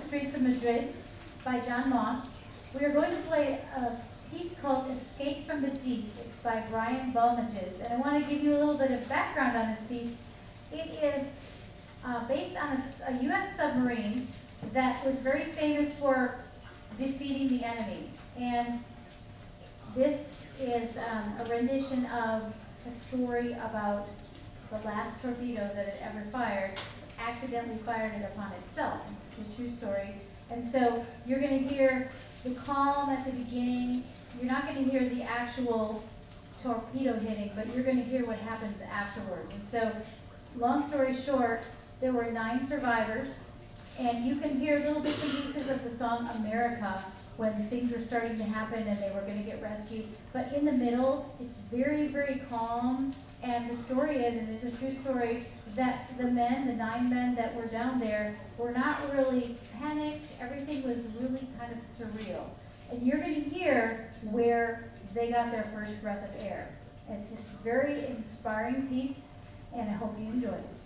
Streets of Madrid by John Moss. We are going to play a piece called Escape from the Deep. It's by Brian Balmages. And I want to give you a little bit of background on this piece. It is based on a U.S. submarine that was very famous for defeating the enemy. And this is a rendition of a story about the last torpedo that it ever fired accidentally fired it upon itself. It's a true story. And so you're going to hear the calm at the beginning. You're not going to hear the actual torpedo hitting, but you're going to hear what happens afterwards. And so, long story short, there were 9 survivors, and you can hear little bits and pieces of the song America when things were starting to happen and they were going to get rescued. But in the middle, it's very, very calm. And the story is, and it's a true story, that the 9 men that were down there were not really panicked. Everything was really kind of surreal. And you're going to hear where they got their first breath of air. It's just a very inspiring piece, and I hope you enjoy it.